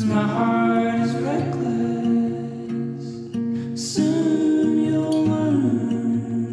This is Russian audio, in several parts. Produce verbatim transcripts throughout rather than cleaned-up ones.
my heart is reckless. Soon you'll learn.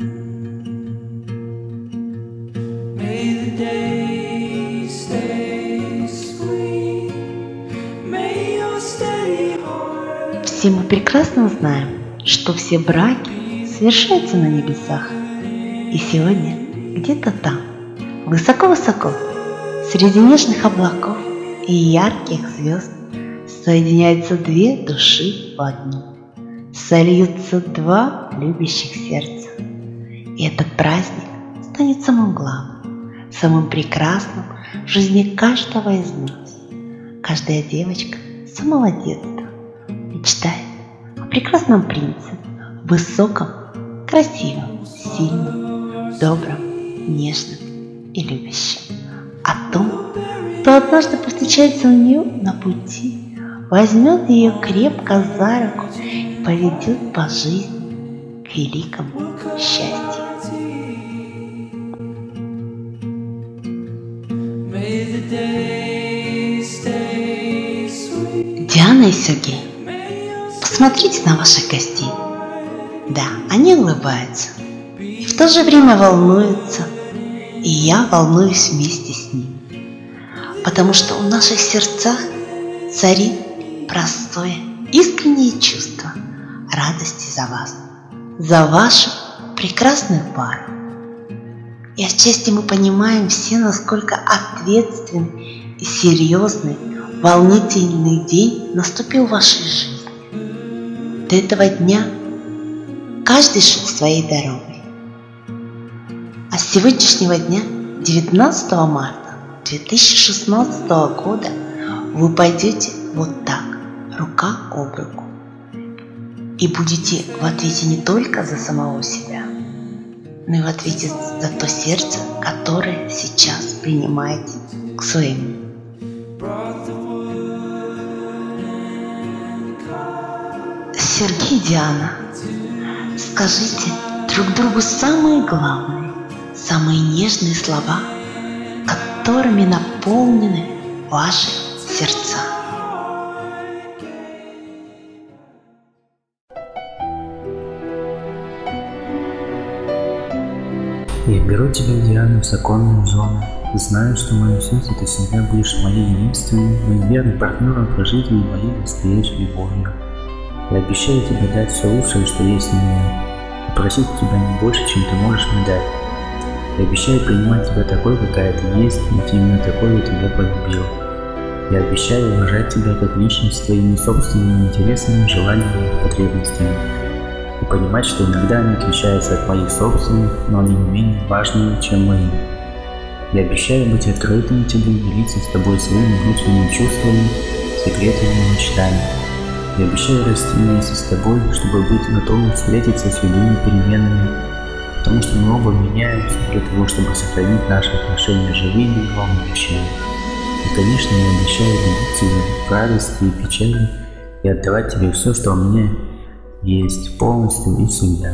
May the day stay sweet. May your steady heart. Все мы прекрасно знаем, что все браки совершаются на небесах. И сегодня где-то там, высоко-высоко, среди нежных облаков и ярких звезд, соединяются две души в одну, сольются два любящих сердца. И этот праздник станет самым главным, самым прекрасным в жизни каждого из нас. Каждая девочка с самого детства мечтает о прекрасном принце, высоком, красивом, сильном, добром, нежным и любящим. О том, кто однажды повстречается у нее на пути, возьмет ее крепко за руку и поведет по жизни к великому счастью. Диана и Сергей, посмотрите на ваших гостей. Да, они улыбаются и в то же время волнуются, и я волнуюсь вместе с ними, потому что в наших сердцах царит простое, искреннее чувство радости за вас, за вашу прекрасную пару. И отчасти мы понимаем все, насколько ответственный и серьезный, волнительный день наступил в вашей жизни. До этого дня каждый шел своей дорогой. А с сегодняшнего дня, девятнадцатого марта две тысячи шестнадцатого года, вы пойдете вот так, рука об руку, и будете в ответе не только за самого себя, но и в ответе за то сердце, которое сейчас принимаете к своему. Сергей и Диана, скажите друг другу самые главные, самые нежные слова, которыми наполнены ваши сердца. Я беру тебя, Диана, в законную жену. Знаю, что в моем сердце ты всегда будешь моей единственной, моим верным партнером по жизни и моей настоящей любовью. Я обещаю тебе дать все лучшее, что есть в меня, и просить тебя не больше, чем ты можешь мне дать. Я обещаю принимать тебя такой, какая ты есть, ведь именно такой я тебя полюбил. Я обещаю уважать тебя как личность с твоими собственными интересами, желаниями и потребностями. И понимать, что иногда они отличаются от моих собственных, но они не менее важные, чем мои. Я обещаю быть открытым тебе, делиться с тобой своими внутренними чувствами, секретами и мечтами. Я обещаю расти вместе с тобой, чтобы быть готовым встретиться с любыми переменами, потому что мы оба меняемся для того, чтобы сохранить наши отношения живыми и волнующими. И, конечно, я обещаю любить тебя в радости и печали и отдавать тебе все, что у меня есть, полностью и всегда.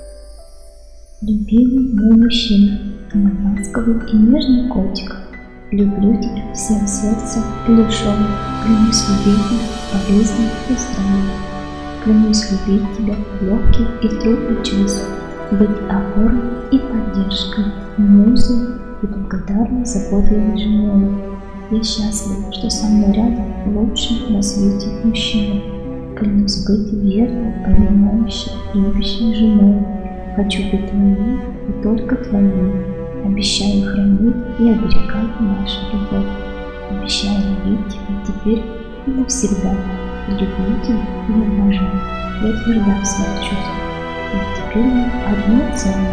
Любимый мой мужчина, мой ласковый и нежный котик, люблю тебя всем сердцем и душой, клянусь любить тебя по жизни и здравии, клянусь любить тебя в легких и трудных чувствах, быть опорой и поддержкой, музой и благодарной заботливой женой. Я счастлива, что со мной рядом лучший на свете мужчина. Клянусь быть верной, понимающей, любящей женой. Хочу быть твоей и только твоей. Обещаю хранить и оберегать нашу любовь. Обещаю любить тебя теперь и навсегда. Люблю тебя и уважаю. Я тверда в своих чувствах. Ведь теперь мы одно целое.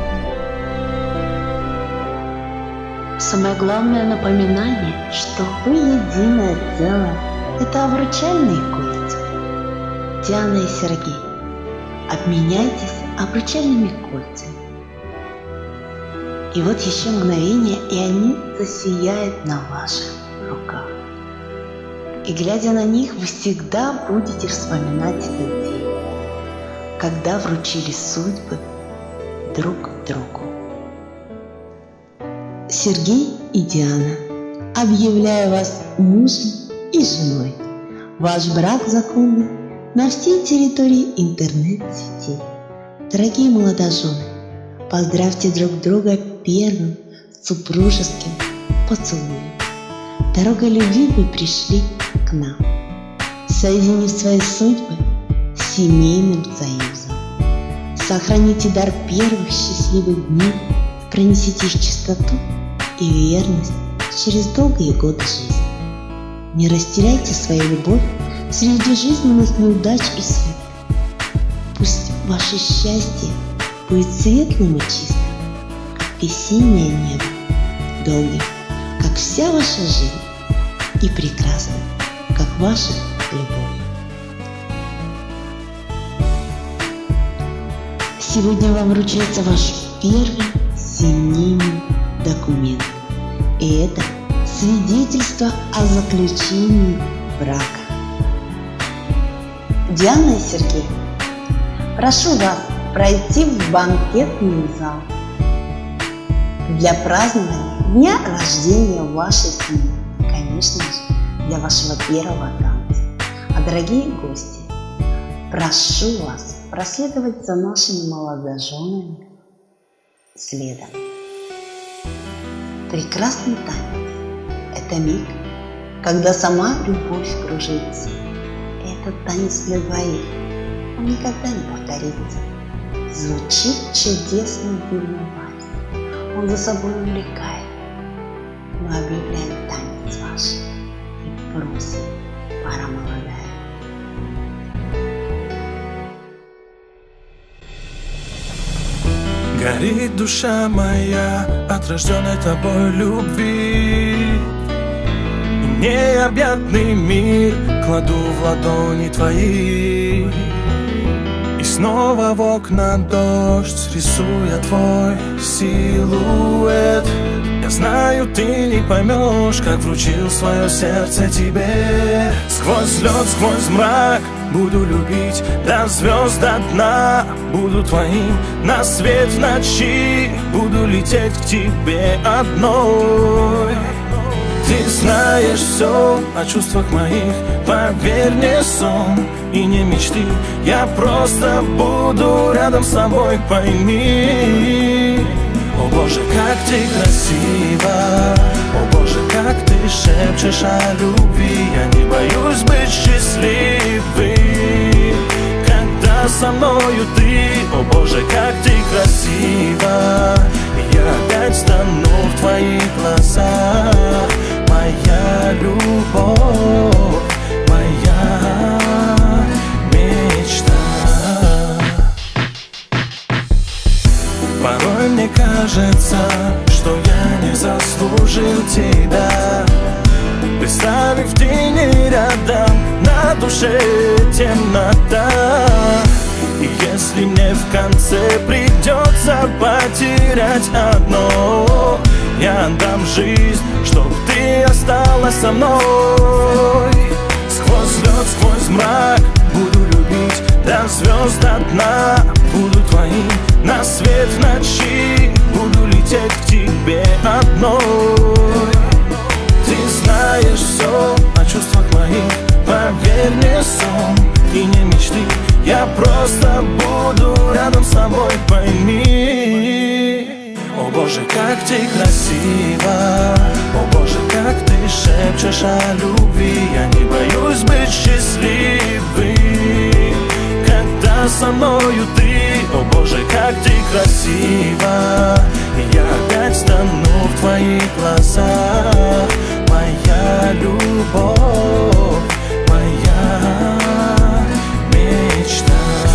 Самое главное напоминание, что вы единое целое, это обручальные кольца. Диана и Сергей, обменяйтесь обручальными кольцами. И вот еще мгновение, и они засияют на ваших руках. И глядя на них, вы всегда будете вспоминать этот день, когда вручили судьбы друг другу. Сергей и Диана, объявляю вас мужем и женой. Ваш брак законный на всей территории интернет-сети. Дорогие молодожены, поздравьте друг друга первым супружеским поцелуем. Дорогой любви вы пришли к нам, соединив свои судьбы семейным союзом. Сохраните дар первых счастливых дней, пронесите их чистоту и верность через долгие годы жизни. Не растеряйте свою любовь среди жизненных неудач и свет. Пусть ваше счастье будет светлым и чистым, как весеннее небо, долгим, как вся ваша жизнь, и прекрасным, как ваша любовь. Сегодня вам вручается ваш первый семейный документ, и это свидетельство о заключении брака. Диана и Сергей, прошу вас пройти в банкетный зал для празднования дня рождения вашей семьи, конечно же, для вашего первого танца. А дорогие гости, прошу вас проследовать за нашими молодоженами следом. Прекрасный танец – это миг, когда сама любовь кружится. Этот танец для двоих, он никогда не повторится. Звучит чудесный дивный вальс, он за собой увлекает. Мы объявляем танец ваш и просим, пара молодая. Горит душа моя от рожденной тобой любви. Необъятный мир кладу в ладони твои, и снова в окна дождь, рисуя твой силуэт. Я знаю, ты не поймешь, как вручил свое сердце тебе. Сквозь лед, сквозь мрак буду любить до звезд, до дна. Буду твоим на свет в ночи, буду лететь к тебе одной. Ты знаешь все о чувствах моих, поверь, не сон и не мечты. Я просто буду рядом с тобой, пойми. О боже, как ты красива, о боже, как ты шепчешь о любви. Я не боюсь быть счастливым, когда со мною ты. О боже, как ты красива, я опять стану в твоих глазах. Моя любовь, моя мечта. Порой мне кажется, что я не заслужил тебя. Представив в тени рядом, на душе темнота. И если мне в конце придется потерять одно, я отдам жизнь, чтоб ты осталась со мной. Сквозь лед, сквозь мрак буду любить до звезд, до дна. Буду твоим на свет в ночи, буду лететь к тебе одной. Ты знаешь все о чувствах моих, поверь, не сон и не мечты. Я просто буду рядом с тобой, пойми. О боже, как ты красива, о боже, как ты шепчешь о любви. Я не боюсь быть счастливым, когда со мною ты. О боже, как ты красива, я опять стану в твоих глазах. Моя любовь, моя мечта.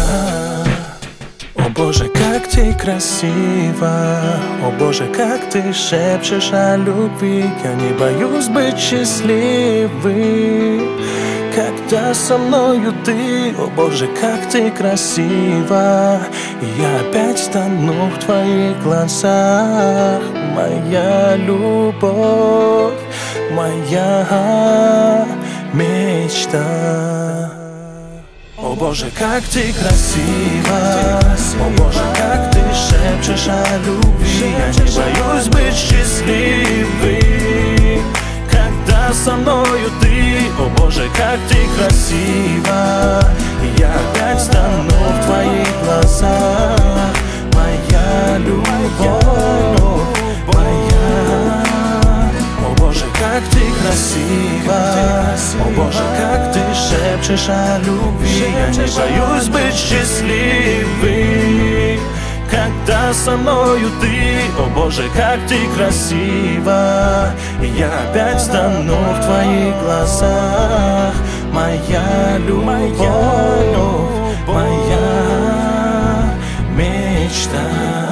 О боже, как ты красива, о боже, как ты шепчешь о любви. Я не боюсь быть счастливым, когда со мною ты. О боже, как ты красива, я опять стану в твоих глазах. Моя любовь, моя мечта. О боже, как ты красива, о боже, как ты шепчешь о любви. Я не боюсь быть счастливым, когда со мною ты. о боже, как ты красива. И я опять стану в твоих глазах, моя любовь, моя. О боже, как ты красива, о боже, как ты шепчешь о любви. Я не боюсь быть счастливым, когда со мною ты. О боже, как ты красива. И я опять стану в твоих глазах, моя любовь, моя мечта.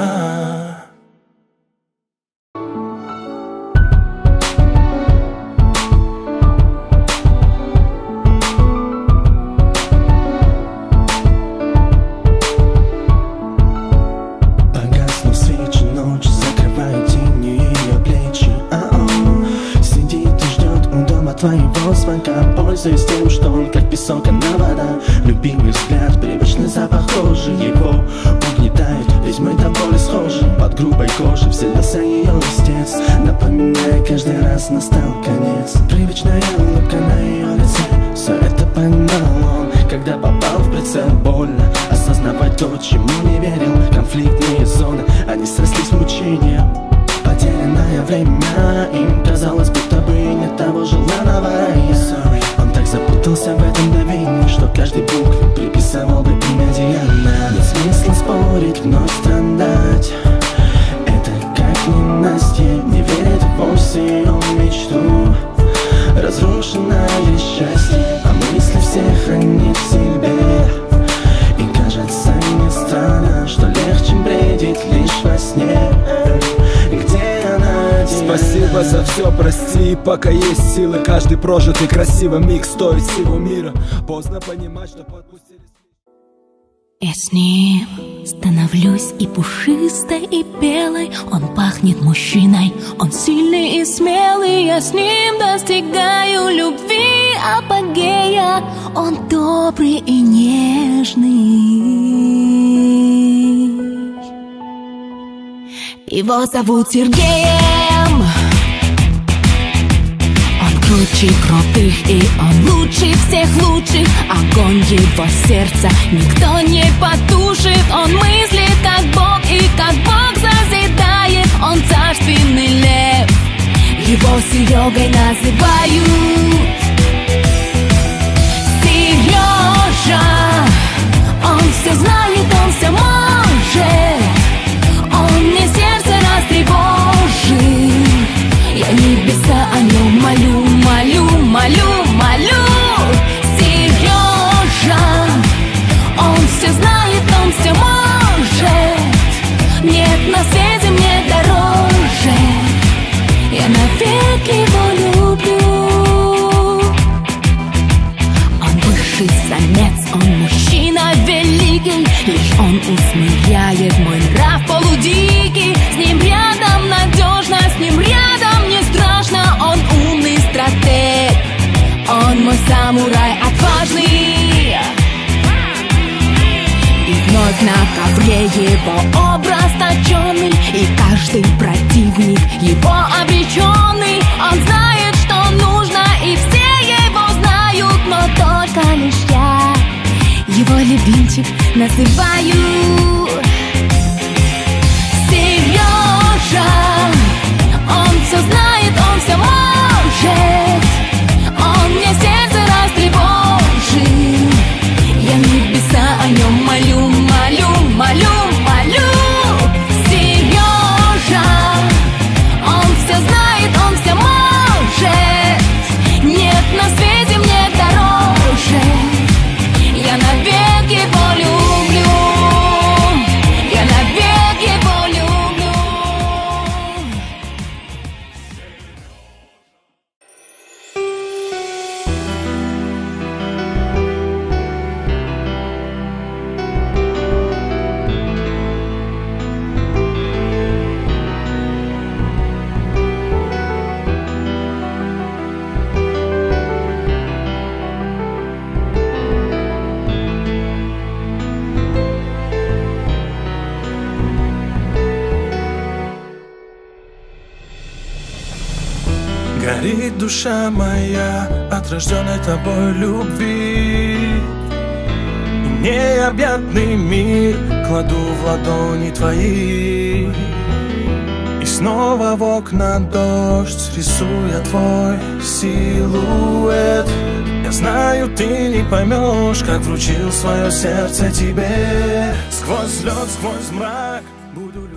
Твоего звонка, пользуясь тем, что он как песок, она вода. Любимый взгляд, привычный запах кожи его угнетает, ведь мы до боли схожи. Под грубой кожей вселился ее листец, напоминая, каждый раз настал конец. Привычная улыбка на ее лице, все это понимал он, когда попал в прицел. Больно осознавать то, чему не верил. Конфликтные зоны, они срослись в мучения. Потерянное время, им казалось, будто бы нет того желанного рая. Он так запутался в этом давении, что каждой букве приписывал бы имя Диана. Нет смысла спорить, вновь страдать. Это как ненастье, не верит вовсе ее мечту. Разрушенное счастье, а мысли все хранит в себе. И кажется мне странно, что легче бредить лишь во сне. Спасибо за все, прости, пока есть силы. Каждый прожитый красивый миг стоит всего мира. Поздно понимать, что подпустили. Я с ним становлюсь и пушистой, и белой. Он пахнет мужчиной, он сильный и смелый. Я с ним достигаю любви апогея. Он добрый и нежный. Его зовут Сергеем. Он круче крутых, и он лучший всех лучших. Огонь его сердца никто не потушит. Он мыслит как Бог, и как Бог созидает. Он царственный лев, его Серегой называют. Сережа, он все знает, он все может. Он мне сердце растревожит. Я небеса о нем молю, молю, молю, молю. Сережа, он все знает, он все может. Нет на свете мне дороже. Я навек его люблю. Он высший самец, он мужчина великий. Лишь он усмиряет мой нрав полудикий. С ним рядом надежно, с ним рядом не страшно. Он умный стратег, он мой самурай отважный. И вновь на ковре его образ точенный. И каждый противник его обреченный. Он знает, что нужно, и все его знают. Но только лишь я его любимчик называю. Сережа, он все знает, он все может. Он мне сердце растревожит. Я небеса о нем молю, молю, молю, молю. Сережа, он все знает, он все может. Нет на свете мне дороже. Я навек его люблю. душа моя от рожденной тобой любви. И необъятный мир кладу в ладони твои. И снова в окна дождь, рисуя твой силуэт. Я знаю, ты не поймешь, как вручил свое сердце тебе. Сквозь лед, сквозь мрак буду